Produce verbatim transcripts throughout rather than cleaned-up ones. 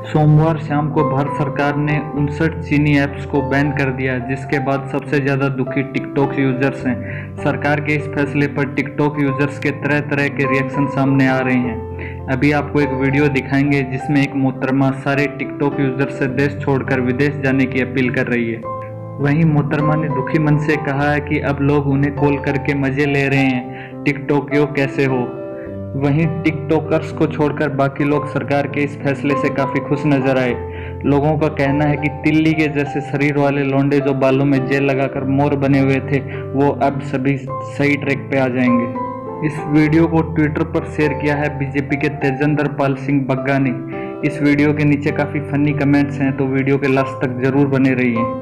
सोमवार शाम को भारत सरकार ने उनसठ चीनी ऐप्स को बैन कर दिया, जिसके बाद सबसे ज़्यादा दुखी टिकटॉक यूजर्स हैं। सरकार के इस फैसले पर टिकटॉक यूजर्स के तरह तरह के रिएक्शन सामने आ रहे हैं। अभी आपको एक वीडियो दिखाएंगे जिसमें एक मोहतरमा सारे टिकटॉक यूजर्स से देश छोड़कर विदेश जाने की अपील कर रही है। वहीं मोहतरमा ने दुखी मन से कहा है कि अब लोग उन्हें कॉल करके मज़े ले रहे हैं, टिकटॉकियों कैसे हो। वहीं टिकटॉकर्स को छोड़कर बाकी लोग सरकार के इस फैसले से काफ़ी खुश नजर आए। लोगों का कहना है कि तिल्ली के जैसे शरीर वाले लौंडे जो बालों में जेल लगाकर मोर बने हुए थे, वो अब सभी सही ट्रैक पे आ जाएंगे। इस वीडियो को ट्विटर पर शेयर किया है बीजेपी के तेजेंद्र पाल सिंह बग्गा ने। इस वीडियो के नीचे काफ़ी फनी कमेंट्स हैं, तो वीडियो के लास्ट तक जरूर बने रहिए।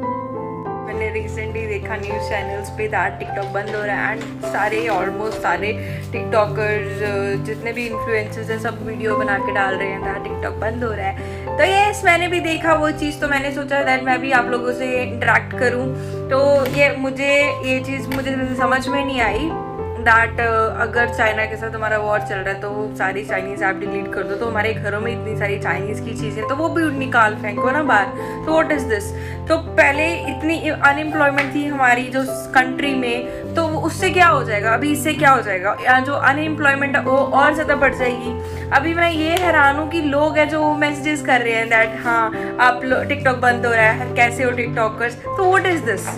मैंने रिसेंटली देखा न्यूज़ चैनल्स पे दैट टिकटॉक बंद हो रहा है एंड सारे ऑलमोस्ट सारे टिकटॉकर्स जितने भी इन्फ्लुएंसर्स हैं सब वीडियो बना के डाल रहे हैं दैट टिकटॉक बंद हो रहा है। तो यस, मैंने भी देखा वो चीज़, तो मैंने सोचा दैट मैं भी आप लोगों से इंटरेक्ट करूं। तो ये मुझे ये चीज़ मुझे समझ में नहीं आई दैट uh, अगर चाइना के साथ हमारा वॉर चल रहा है तो सारी चाइनीज़ ऐप डिलीट कर दो, तो हमारे घरों में इतनी सारी चाइनीज़ की चीज़ें तो वो भी निकाल फेंको ना बाहर। तो व्हाट इज़ दिस। तो पहले इतनी अनएम्प्लॉयमेंट थी हमारी जो कंट्री में, तो उससे क्या हो जाएगा, अभी इससे क्या हो जाएगा, या जो अनएम्प्लॉयमेंट है वो और ज़्यादा बढ़ जाएगी। अभी मैं ये हैरान हूँ कि लोग हैं जो मैसेजेस कर रहे हैं दैट हाँ आप टिकटॉक बंद हो रहा है, कैसे हो टिकटॉकर्स। तो व्हाट इज़ दिस।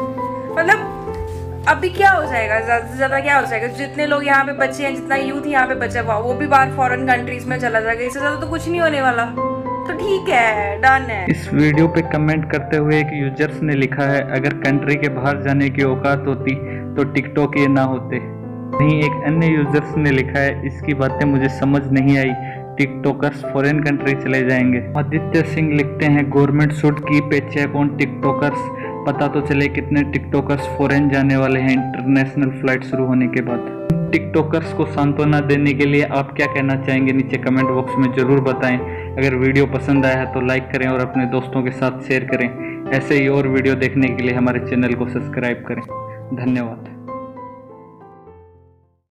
मतलब अभी क्या हो जाएगा, ज़्यादा से ज़्यादा क्या हो जाएगा। जितने लोग यहाँ पे बचे हैं, जितना यूथ यहाँ पे बचा हुआ, वो भी बाहर फॉरेन कंट्रीज में चला जाएगा। इससे ज़्यादा तो कुछ नहीं होने वाला। तो ठीक है, डन है। इस वीडियो पे कमेंट करते हुए एक यूजर्स ने लिखा है, अगर कंट्री के बाहर जाने की औकात होती तो टिकटॉक ये ना होते। वहीं एक अन्य यूजर्स ने लिखा है, इसकी बातें मुझे समझ नहीं आई, टिकटॉकर्स फॉरेन कंट्री चले जाएंगे। आदित्य सिंह लिखते हैं, government should keep a check on TikTokers. पता तो चले कितने टिकटॉकर्स फॉरेन जाने वाले हैं इंटरनेशनल फ्लाइट शुरू होने के बाद। टिकटॉकर्स को सांत्वना देने के लिए आप क्या कहना चाहेंगे, नीचे कमेंट बॉक्स में ज़रूर बताएं। अगर वीडियो पसंद आया है तो लाइक करें और अपने दोस्तों के साथ शेयर करें। ऐसे ही और वीडियो देखने के लिए हमारे चैनल को सब्सक्राइब करें। धन्यवाद।